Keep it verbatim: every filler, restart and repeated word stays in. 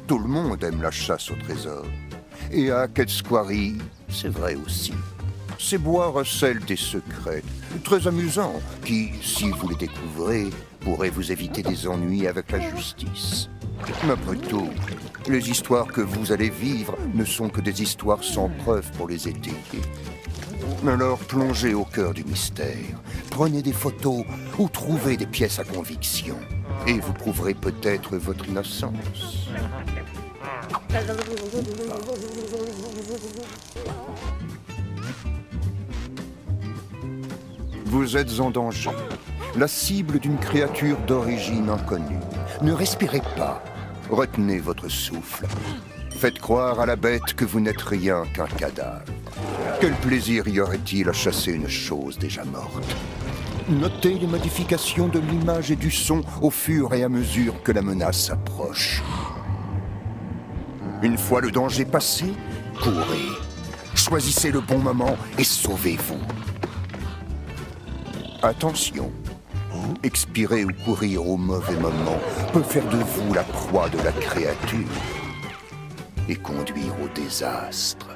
Tout le monde aime la chasse au trésor. Et à Quetsquari, c'est vrai aussi. C'est boire celle des secrets, très amusant, qui, si vous les découvrez, pourrait vous éviter des ennuis avec la justice. Mais après tout, les histoires que vous allez vivre ne sont que des histoires sans preuve pour les étayer. Alors plongez au cœur du mystère, prenez des photos ou trouvez des pièces à conviction, et vous prouverez peut-être votre innocence. Vous êtes en danger, la cible d'une créature d'origine inconnue. Ne respirez pas, retenez votre souffle. Faites croire à la bête que vous n'êtes rien qu'un cadavre. Quel plaisir y aurait-il à chasser une chose déjà morte? Notez les modifications de l'image et du son au fur et à mesure que la menace approche. Une fois le danger passé, courez. Choisissez le bon moment et sauvez-vous. Attention, expirer ou courir au mauvais moment peut faire de vous la proie de la créature et conduire au désastre.